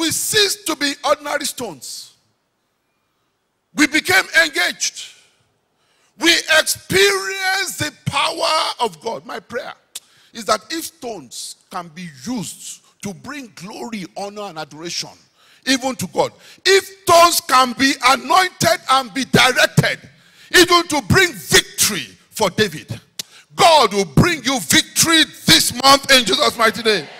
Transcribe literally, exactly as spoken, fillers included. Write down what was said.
we ceased to be ordinary stones. We became engaged. We experienced the power of God. My prayer is that if stones can be used to bring glory, honor, and adoration, even to God, if stones can be anointed and be directed, even to bring victory for David, God will bring you victory this month in Jesus' mighty name.